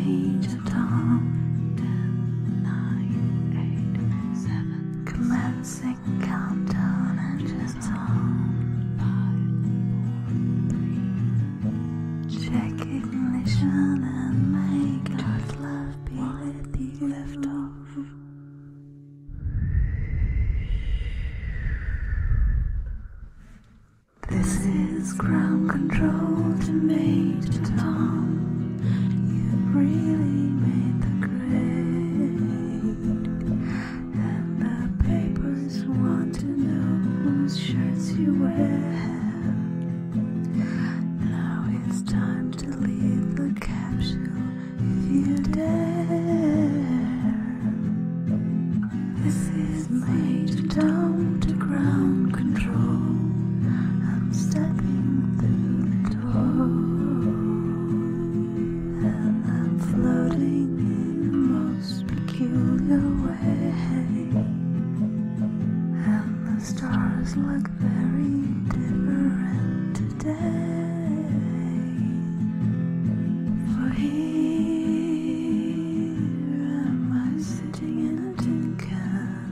Major Tom. 10, 9, 8, 7. Commencing countdown, engines on. 5, 4, 3. Check ignition and may God's love be with you. Lift off. This is ground control to Major Tom. You've really made the grade, and the papers want to know whose shirts you wear. Now it's time to leave the capsule if you dare. This is Major Tom to ground control. Stepping through the door, and I'm floating in the most peculiar way, and the stars look very different today. For here am I sitting in a tin can,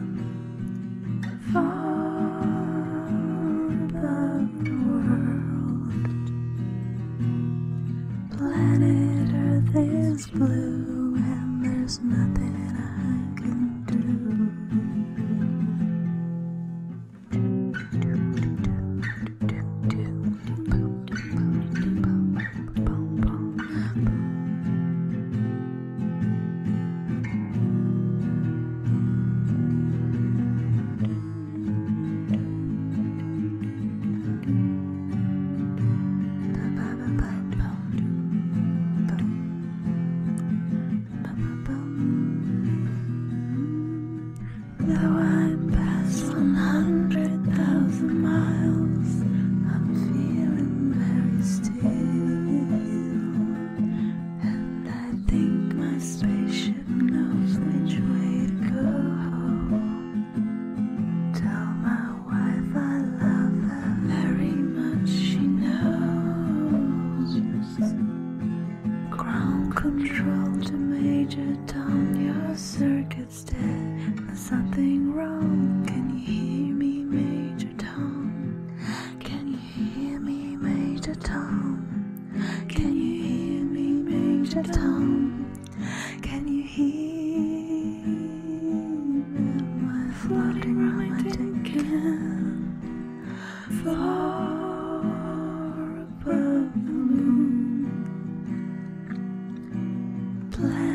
far above the world. Planet Earth is blue, and there's nothing I can do. Though I'm past 100,000 miles, I'm feeling very still, and I think my spaceship knows which way to go. Tell my wife I love her very much, she knows. Ground control to Major Tom, your circuit's dead. There's something wrong. Can you hear me, Major Tom? Can you hear me, Major Tom? Can you hear me, Major Tom? Can you hear? Am I floating around my tin can, far above the moon?